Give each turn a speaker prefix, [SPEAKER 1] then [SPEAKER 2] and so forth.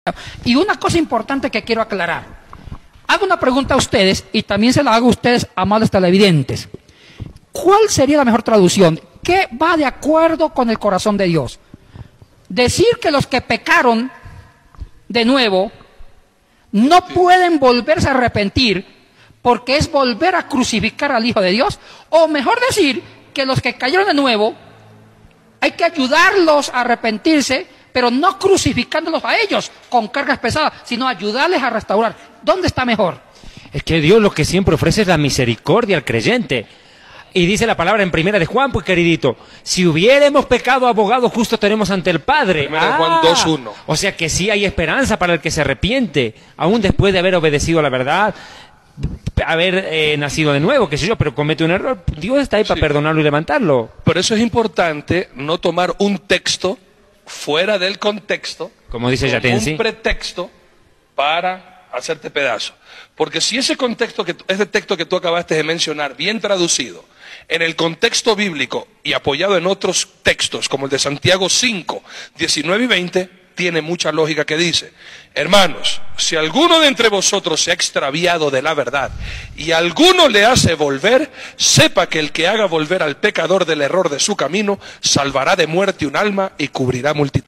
[SPEAKER 1] Y una cosa importante que quiero aclarar. Hago una pregunta a ustedes y también se la hago a ustedes, amables televidentes. ¿Cuál sería la mejor traducción? ¿Qué va de acuerdo con el corazón de Dios? Decir que los que pecaron de nuevo no pueden volverse a arrepentir porque es volver a crucificar al Hijo de Dios, o mejor decir que los que cayeron de nuevo hay que ayudarlos a arrepentirse, pero no crucificándolos a ellos con cargas pesadas, sino ayudarles a restaurar. ¿Dónde está mejor?
[SPEAKER 2] Es que Dios lo que siempre ofrece es la misericordia al creyente. Y dice la palabra en Primera de Juan, pues queridito, si hubiéramos pecado, abogado justo tenemos ante el Padre.
[SPEAKER 3] Primera de Juan 2:1.
[SPEAKER 2] O sea que sí hay esperanza para el que se arrepiente, aún después de haber obedecido a la verdad, haber nacido de nuevo, qué sé yo, pero comete un error. Dios está ahí para perdonarlo y levantarlo.
[SPEAKER 3] Por eso es importante no tomar un texto fuera del contexto,
[SPEAKER 2] como dice Yatensi,
[SPEAKER 3] un pretexto para hacerte pedazo. Porque si ese texto que tú acabaste de mencionar, bien traducido, en el contexto bíblico y apoyado en otros textos, como el de Santiago 5, 19 y 20, tiene mucha lógica que dice: hermanos, si alguno de entre vosotros se ha extraviado de la verdad y alguno le hace volver, sepa que el que haga volver al pecador del error de su camino, salvará de muerte un alma y cubrirá multitud.